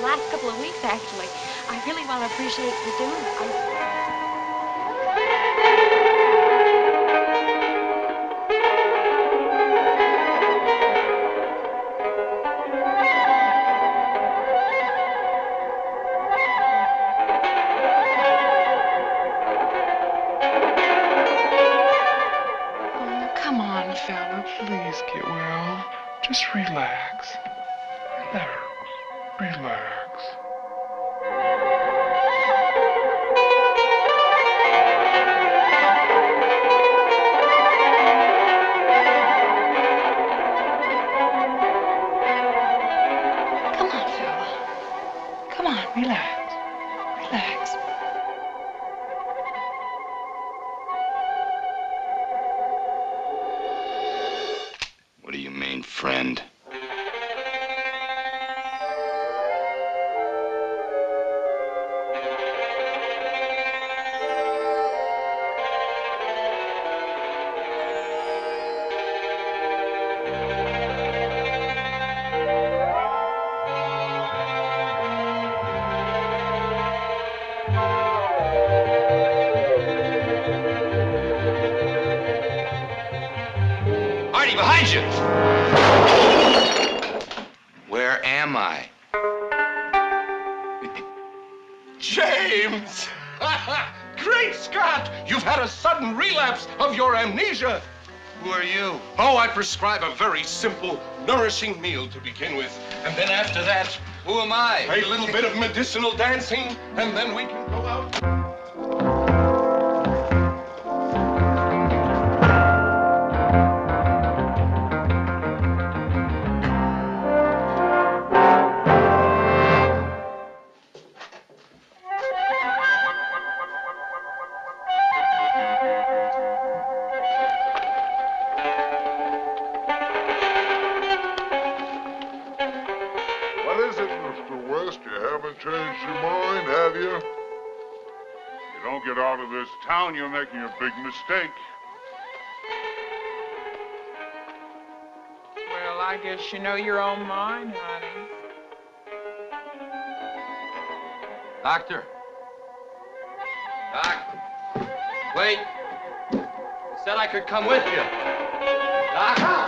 last couple of weeks, actually. I really want to appreciate you doing it. Please get well. Just relax. Relax. Come on, fella. Come on, relax. Relax. What do you mean, friend? Artie, behind you! Where am I? James! Great Scott! You've had a sudden relapse of your amnesia. Who are you? Oh, I prescribe a very simple, nourishing meal to begin with. And then after that, Who am I? a little bit of medicinal dancing, and then we can go out. What is it, Mr. West? You haven't changed your mind, have you? You don't get out of this town, you're making a big mistake. Well, I guess you know your own mind, honey. Doctor. Doc. Wait. I said I could come with you. Doc.